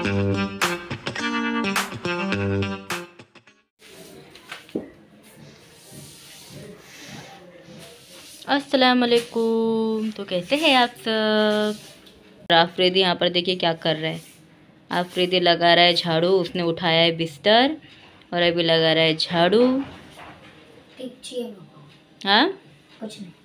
अस्सलाम वालेकुम। तो कैसे हैं आप सब। आफरीदी यहाँ पर देखिए क्या कर रहा है। आफरीदी लगा रहा है झाड़ू। उसने उठाया है बिस्तर और अभी लगा रहा है झाड़ू। हाँ, कुछ नहीं।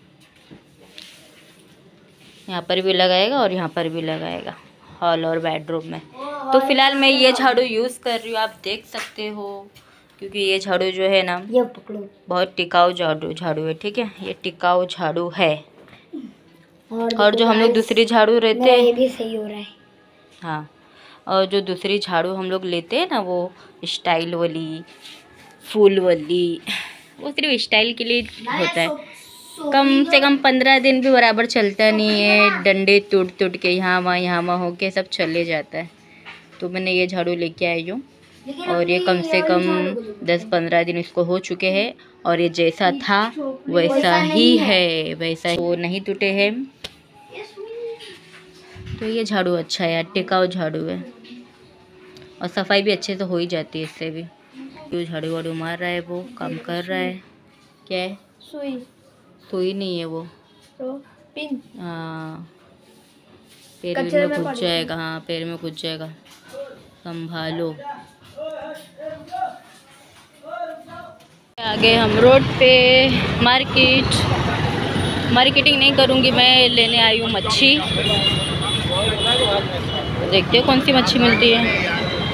यहाँ पर भी लगाएगा और यहाँ पर भी लगाएगा, हॉल और बेडरूम में। तो फिलहाल मैं ये झाड़ू यूज़ कर रही हूँ, आप देख सकते हो, क्योंकि ये झाड़ू जो है ना ये पकड़ो, बहुत टिकाऊ झाड़ू है। ठीक है, ये टिकाऊ झाड़ू है। और जो हम लोग दूसरी झाड़ू रहते हैं, ये भी सही हो रहा है। हाँ, और जो दूसरी झाड़ू हम लोग लेते हैं ना, वो स्टाइल वाली, फूल वाली, वो सिर्फ स्टाइल के लिए होता है। कम से कम 15 दिन भी बराबर चलता नहीं है। डंडे टूट के यहाँ वहाँ होके सब चले जाता है। तो मैंने ये झाड़ू लेके आई हूँ और ये कम से कम 10-15 दिन इसको हो चुके हैं और ये जैसा था वैसा ही है, वैसा ही। वो नहीं टूटे हैं। तो ये झाड़ू अच्छा है यार, टिकाऊ झाड़ू है और सफाई भी अच्छे से हो ही जाती है इससे भी। जो झाड़ू वाड़ू मार रहा है वो काम कर रहा है। क्या है? सुई नहीं है वो, तो पिन। हाँ, पैर में घुस जाएगा। हाँ, पैर में घुस जाएगा, संभालो। आगे हम रोड पे मार्केटिंग नहीं करूँगी मैं, लेने आई हूँ मच्छी। देखते हो कौन सी मच्छी मिलती है।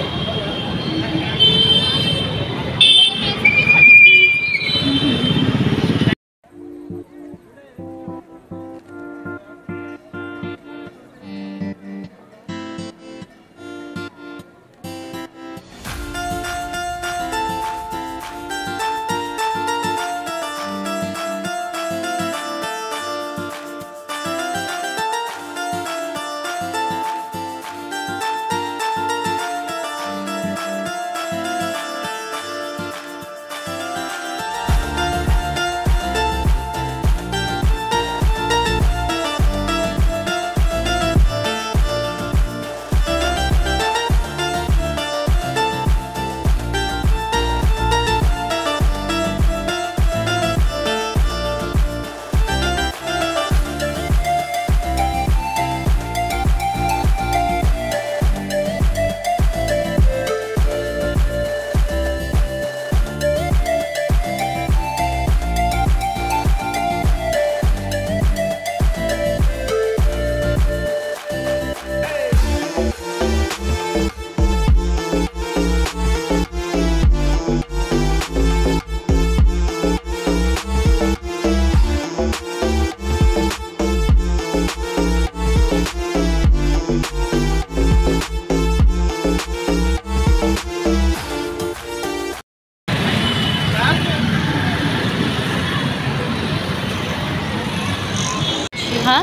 हाँ,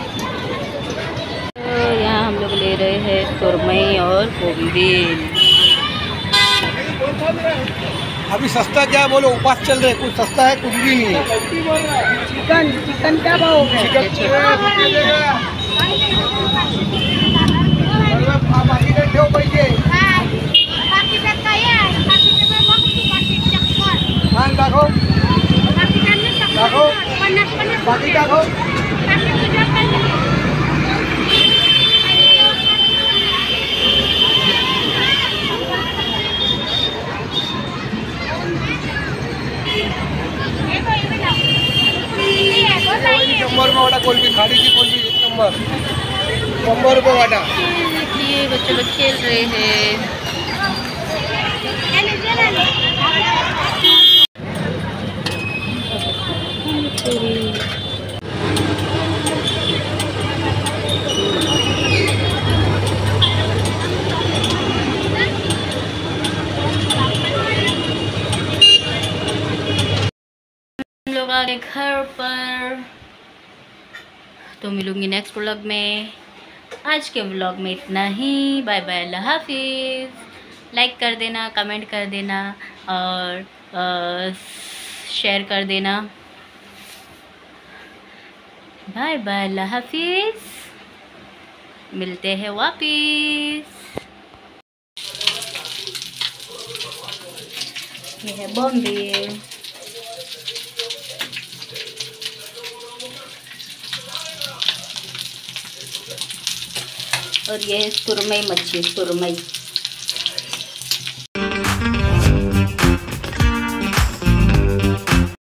तो यहाँ हम लोग ले रहे हैं सुरमई और कोविल। अभी सस्ता क्या है बोलो, उपास चल रहे, कुछ सस्ता है कुछ भी नहीं है। चिकन क्या भाव है? बाकी दाखो। नंबर में वाला कोलबी, खाड़ी की कोलबी 1 नंबर, 100 रुपये वाटा। देखिए बच्चे लोग खेल रहे हैं। हम लोग आ गए घर पर, तो मिलूंगी नेक्स्ट व्लॉग में। आज के व्लॉग में इतना ही। बाय बाय, अल्लाह हाफिज़। लाइक कर देना, कमेंट कर देना और शेयर कर देना। बाय बाय, अल्लाह हाफिज़। मिलते हैं वापिस। ये है बॉम्बे। और ये है सुरमई मच्छी, सुरमई।